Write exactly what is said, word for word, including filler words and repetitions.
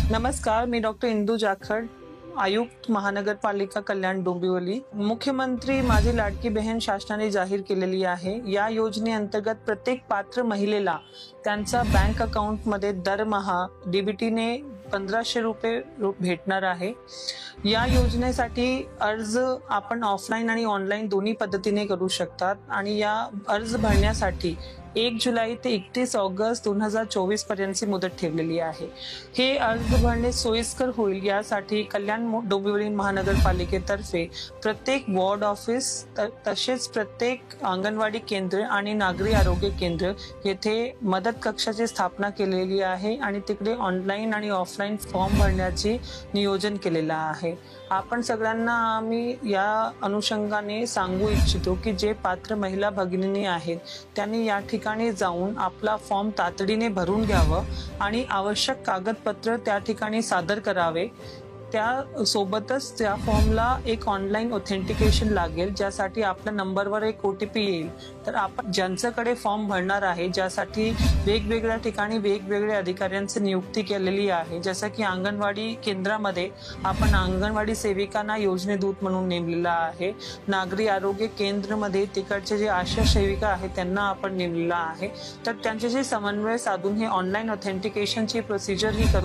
नमस्कार, मी डॉक्टर इंदू जाखड, आयुक्त महानगरपालिका कल्याण डोंबिवली। मुख्यमंत्री माझी लाडकी बहीण शासनाने जाहीर केलेली आहे। या योजनेअंतर्गत प्रत्येक पात्र महिलेला त्यांचा बँक अकाउंटमध्ये दरमहा डीबीटीने पंधराशे रुपये भेटणार आहे। या योजनेसाठी अर्ज आपण ऑफलाईन आणि ऑनलाईन दोन्ही पद्धतीने करू शकतात आणि या अर्ज भरण्यासाठी एक जुलै ते एकतीस ऑगस्ट दोन हजार चोवीस पर्यंतची मुदत ठेवलेली आहे। हे अर्ज भरणे सोयीस्कर होईल यासाठी कल्याण डोंबिवली महानगरपालिकेतर्फे प्रत्येक वॉर्ड ऑफिस तसेच प्रत्येक अंगणवाडी केंद्र आणि नागरी आरोग्य केंद्र येथे मदत कक्षाची स्थापना केलेली आहे आणि तिकडे ऑनलाईन आणि ऑफलाईन फॉर्म भरण्याचे नियोजन केलेलं आहे। आपण सगळ्यांना आम्ही या अनुषंगाने सांगू इच्छितो की जे पात्र महिला भगिनी आहेत त्यांनी या ठिकाणी जाऊन आपला फॉर्म तातडीने भरून घ्यावं आणि आवश्यक कागदपत्र त्या ठिकाणी सादर करावे। त्या सोबतच त्या फॉर्मला एक ऑनलाईन ऑथेंटिकेशन लागेल, ज्यासाठी आपल्या नंबरवर एक ओटीपी येईल। तर आपण ज्यांच्याकडे फॉर्म भरणार आहे, ज्यासाठी वेगवेगळ्या ठिकाणी वेगवेगळ्या अधिकाऱ्यांची नियुक्ती केलेली आहे, जसं की अंगणवाडी केंद्रामध्ये आपण अंगणवाडी सेविकांना योजनेदूत म्हणून नेमलेला आहे। नागरी आरोग्य केंद्रामध्ये तिकडचे जे आशा सेविका आहेत त्यांना आपण नेमलेला आहे। तर त्यांच्याशी समन्वय साधून हे ऑनलाईन ऑथेंटिकेशनची प्रोसिजर ही